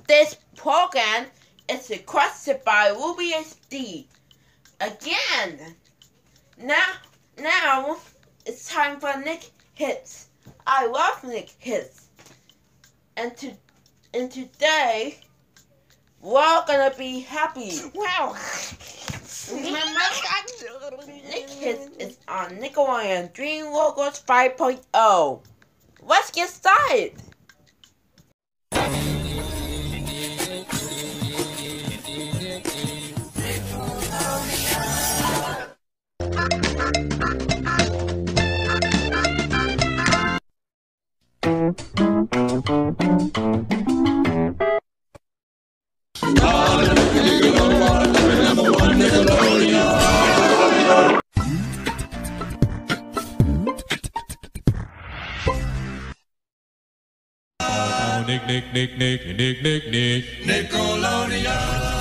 This program is requested by Ruby HD. Again, now it's time for NickHits. I love NickHits. And today, we're gonna be happy. Wow. NickHits is on Nickelodeon DreamWorks 5.0. Let's get started. Nick, Nickelodeon.